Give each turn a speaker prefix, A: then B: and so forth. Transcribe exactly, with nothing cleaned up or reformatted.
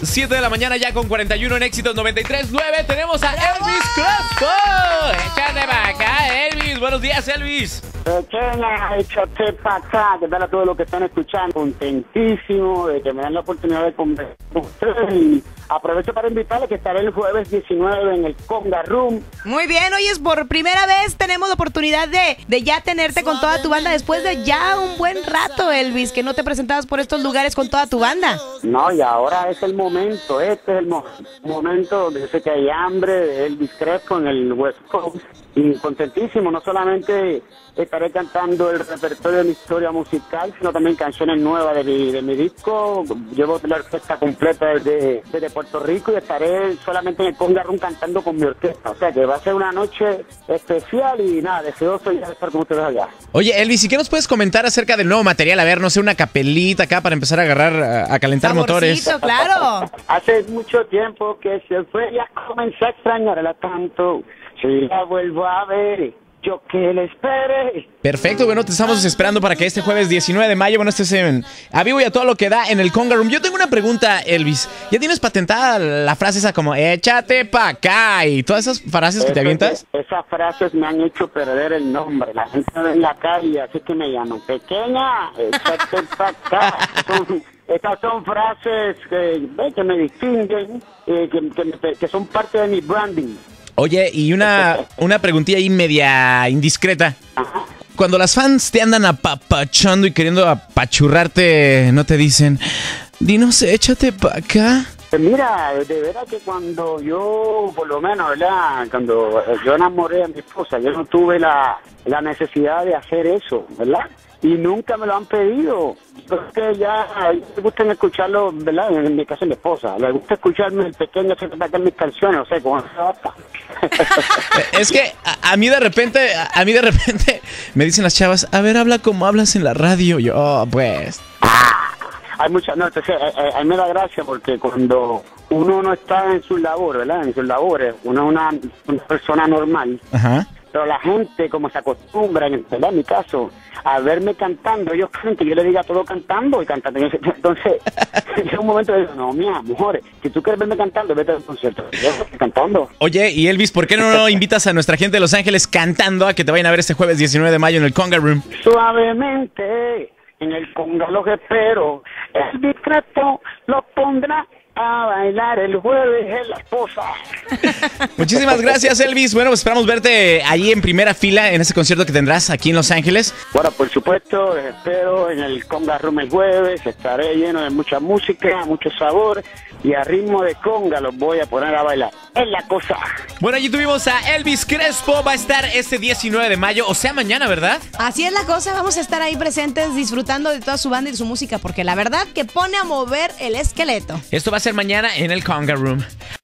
A: siete de la mañana ya con cuarenta y uno en Éxitos noventa y tres punto nueve. Tenemos a Elvis Crespo. Échate para acá, Elvis. Buenos días, Elvis.
B: Pequeña, échate para acá. ¿Qué tal a todos los que están escuchando? Contentísimo de que me dan la oportunidad de conversar con ustedes. Y aprovecho para invitarles que estaré el jueves diecinueve en el Conga Room.
C: Muy bien, oye, es por primera vez tenemos la oportunidad de, de ya tenerte con toda tu banda después de ya un buen rato, Elvis, que no te presentabas por estos lugares con toda tu banda.
B: No, y ahora es el momento, este es el mo momento donde yo sé que hay hambre de Elvis Crespo en el West Coast. Y contentísimo, no solamente estaré cantando el repertorio de mi historia musical, sino también canciones nuevas de mi, de mi disco. Llevo la orquesta completa desde, desde Puerto Rico y estaré solamente en el Conga Room cantando con mi orquesta. O sea que va a ser una noche especial y nada, deseoso ya de estar con ustedes allá.
A: Oye, Elvis, ¿y qué nos puedes comentar acerca del nuevo material? A ver, no sé, una capelita acá para empezar a agarrar, a, a calentar
C: Saborcito,
A: motores.
C: Claro.
B: Hace mucho tiempo que se fue, ya comencé a extrañarla tanto. Si la vuelvo a ver, yo que la espere.
A: Perfecto, bueno, te estamos esperando para que este jueves diecinueve de mayo, bueno, estés en, a vivo y a todo lo que da en el Conga Room. Yo tengo una pregunta, Elvis. ¿Ya tienes patentada la frase esa como échate pa' acá y todas esas frases que te avientas?
B: Esas frases me han hecho perder el nombre. La gente en la calle, así que me llaman pequeña, échate pa' acá. Son, estas son frases que, que me distinguen, eh, que, que, que son parte de mi branding.
A: Oye, y una, una preguntilla ahí media indiscreta.
B: Ajá.
A: Cuando las fans te andan apapachando y queriendo apachurrarte, ¿no te dicen, dinos, échate pa' acá?
B: Mira, de verdad que cuando yo, por lo menos, ¿verdad? Cuando yo enamoré a mi esposa, yo no tuve la, la necesidad de hacer eso, ¿verdad? Y nunca me lo han pedido. Porque ya les gusta escucharlo, ¿verdad? En mi caso, mi esposa. Le gusta escucharme el pequeño hacer mis canciones, o sea, con esa bata.
A: Es que a, a mí de repente, a, a mí de repente me dicen las chavas, a ver, habla como hablas en la radio. Yo, oh, pues...
B: Hay muchas, no, entonces, a, a mí me da gracia porque cuando uno no está en sus labores, ¿verdad? En sus labores, uno es una, una persona normal.
A: Ajá.
B: Pero la gente, como se acostumbra, ¿verdad? En mi caso, a verme cantando, ellos creen que yo le diga todo cantando y cantando. Entonces, llega un momento de, no, mi amor, si tú quieres verme cantando, vete al concierto. Yo estoy cantando.
A: Oye, y Elvis, ¿por qué no invitas a nuestra gente de Los Ángeles cantando a que te vayan a ver este jueves diecinueve de mayo en el Conga Room?
B: Suavemente, en el Conga los espero, el discreto lo pondrá a bailar el jueves en la esposa.
A: Muchísimas gracias, Elvis. Bueno, pues esperamos verte allí en primera fila en ese concierto que tendrás aquí en Los Ángeles.
B: Bueno, por supuesto, les espero en el Conga Room el jueves. Estaré lleno de mucha música, mucho sabor y a ritmo de conga los voy a poner a bailar. Es la cosa.
A: Bueno, allí tuvimos a Elvis Crespo. Va a estar este diecinueve de mayo, o sea, mañana, ¿verdad?
C: Así es la cosa, vamos a estar ahí presentes disfrutando de toda su banda y de su música, porque la verdad que pone a mover el esqueleto.
A: Esto va a ser mañana en el Conga Room.